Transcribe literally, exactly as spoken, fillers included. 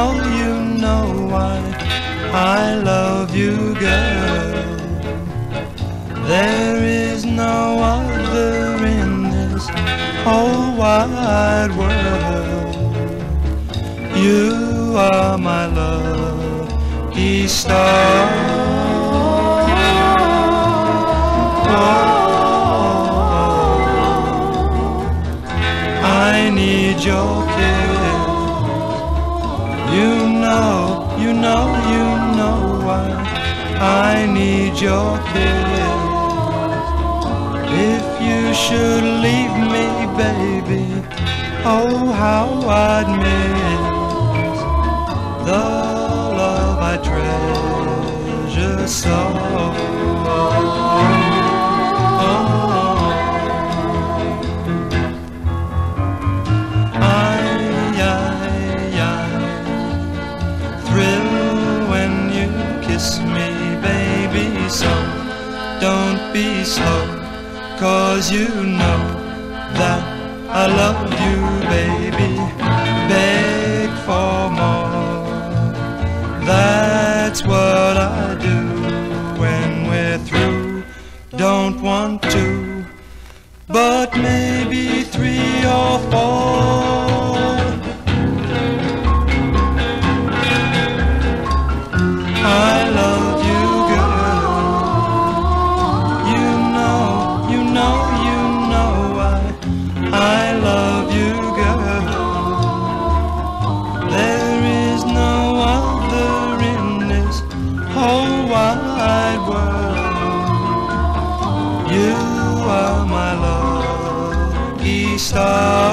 know, you know why I love you, girl. There is no other in this whole wide world. You are my lucky star. I need your kiss. You know, you know, you know why I need your kiss. If you should leave me, baby, oh how I'd miss the love I treasure so. Kiss me, baby, so don't be slow, 'cause you know that I love you, baby. Beg for more, that's what I do when we're through. Don't want to, but maybe three or four. I love you, girl. You know, you know, you know why I love you, girl. There is no other in this whole wide world. You are my lucky star.